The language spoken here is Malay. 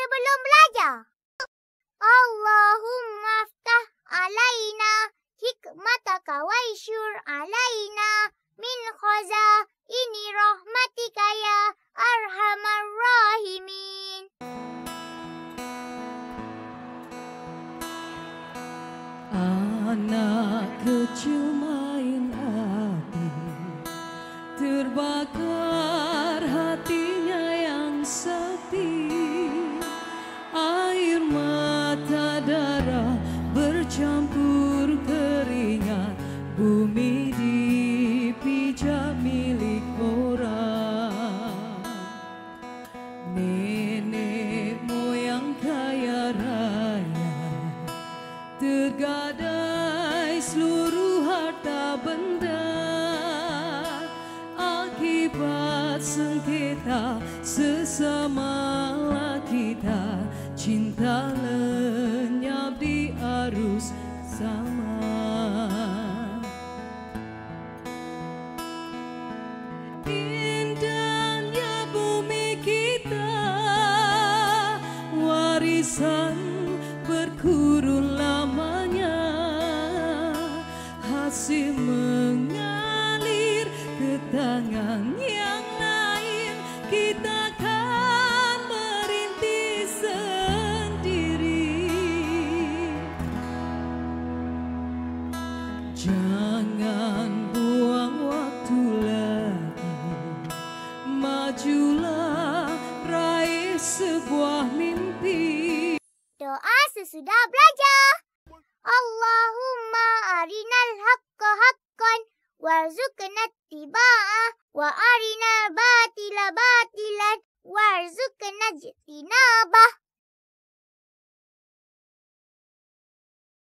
sebelum belajar. Allahumma aftah alaina hikmataka wa isyur alaina min khazaini rahmatika ya arhamar rahimin. Anak kecil main api, terbakar hatinya yang sepi. Air mata darah bercampur keringat, bumi dipijak milik orang. Nenek moyang kaya raya, tergadai seluruh harta benda. Akibat sengketa sesama kita, cinta lenyap di arus sama. Indahnya bumi kita, warisan berkurun lamanya, hasil mengalir ke tangan yang lain. Kita kan merintis sendiri. Jangan buang waktu lagi, majulah raih sebuah mimpi. Doa sesudah belajar. Allahumma arinal haqqa haqqan warzuqna ittiba'ah wa arinal